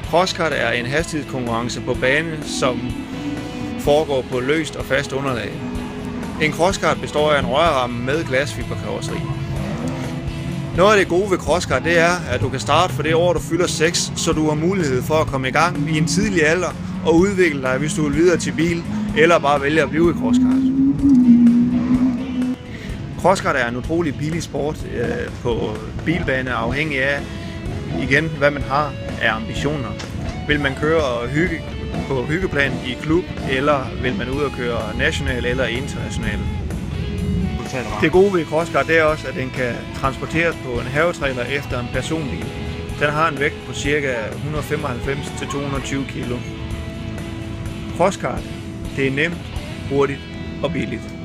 Crosskart er en hastighedskonkurrence på bane, som foregår på løst og fast underlag. En crosskart består af en rørramme med glasfiberkarosseri. Noget af det gode ved crosskart, det er, at du kan starte for det år, du fylder 6, så du har mulighed for at komme i gang i en tidlig alder og udvikle dig, hvis du vil videre til bil, eller bare vælge at blive i crosskart. Crosskart er en utrolig billig sport på bilbane, afhængig af, igen, hvad man har af ambitioner. Vil man køre og hygge på hyggeplan i klub, eller vil man ud og køre national eller international? Det gode ved crosskart, det er også, at den kan transporteres på en havetrailer efter en personbil. Den har en vægt på ca. 195-220 kg. Crosskart, det er nemt, hurtigt og billigt.